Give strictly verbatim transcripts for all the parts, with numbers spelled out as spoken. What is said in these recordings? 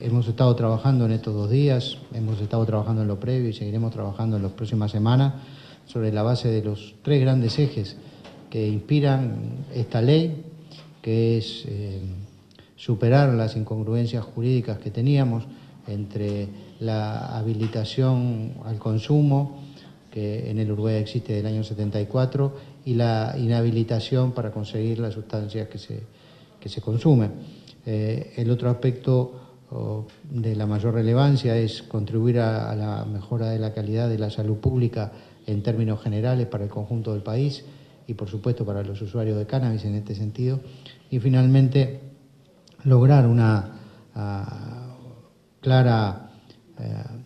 Hemos estado trabajando en estos dos días, hemos estado trabajando en lo previo y seguiremos trabajando en las próximas semanas sobre la base de los tres grandes ejes que inspiran esta ley, que es eh, superar las incongruencias jurídicas que teníamos entre la habilitación al consumo, que en el Uruguay existe del año setenta y cuatro, y la inhabilitación para conseguir las sustancias que se, que se consumen. Eh, el otro aspecto de la mayor relevancia es contribuir a, a la mejora de la calidad de la salud pública en términos generales para el conjunto del país y por supuesto para los usuarios de cannabis en este sentido. Y finalmente lograr una uh, clara uh,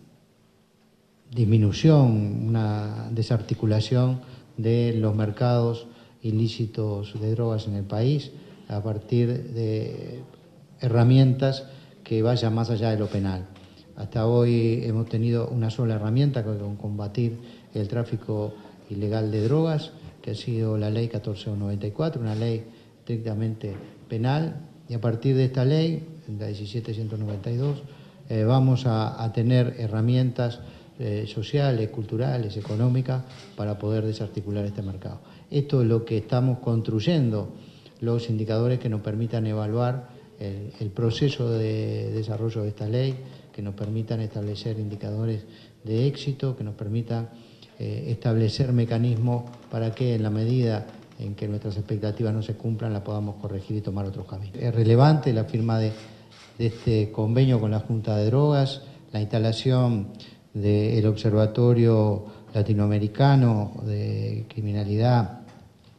disminución, una desarticulación de los mercados ilícitos de drogas en el país a partir de herramientas que vayan más allá de lo penal. Hasta hoy hemos tenido una sola herramienta con combatir el tráfico ilegal de drogas, que ha sido la ley catorce noventa y cuatro, una ley estrictamente penal, y a partir de esta ley, la diecisiete ciento noventa y dos, eh, vamos a, a tener herramientas eh, sociales, culturales, económicas, para poder desarticular este mercado. Esto es lo que estamos construyendo, los indicadores que nos permitan evaluar El, el proceso de desarrollo de esta ley, que nos permitan establecer indicadores de éxito, que nos permitan eh, establecer mecanismos para que en la medida en que nuestras expectativas no se cumplan la podamos corregir y tomar otros caminos. Es relevante la firma de, de este convenio con la Junta de Drogas, la instalación del Observatorio Latinoamericano de Criminalidad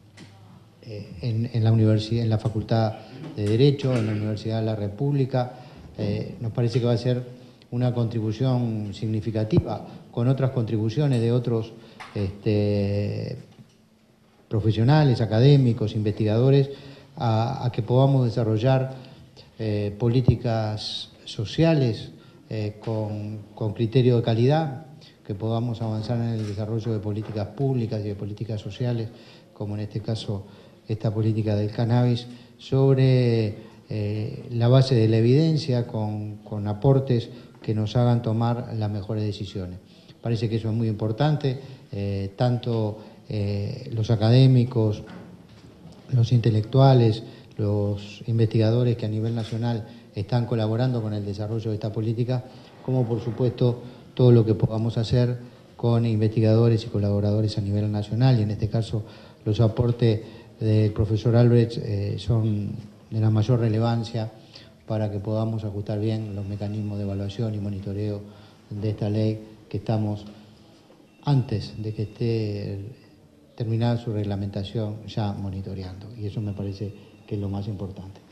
En, en la universidad, en la Facultad de Derecho, en la Universidad de la República. Eh, nos parece que va a ser una contribución significativa con otras contribuciones de otros este, profesionales, académicos, investigadores, a, a que podamos desarrollar eh, políticas sociales eh, con, con criterio de calidad, que podamos avanzar en el desarrollo de políticas públicas y de políticas sociales, como en este caso esta política del cannabis, sobre eh, la base de la evidencia, con, con aportes que nos hagan tomar las mejores decisiones. Parece que eso es muy importante, eh, tanto eh, los académicos, los intelectuales, los investigadores que a nivel nacional están colaborando con el desarrollo de esta política, como por supuesto todo lo que podamos hacer con investigadores y colaboradores a nivel nacional, y en este caso los aportes del profesor Albrecht eh, son de la mayor relevancia para que podamos ajustar bien los mecanismos de evaluación y monitoreo de esta ley que estamos, antes de que esté terminada su reglamentación, ya monitoreando, y eso me parece que es lo más importante.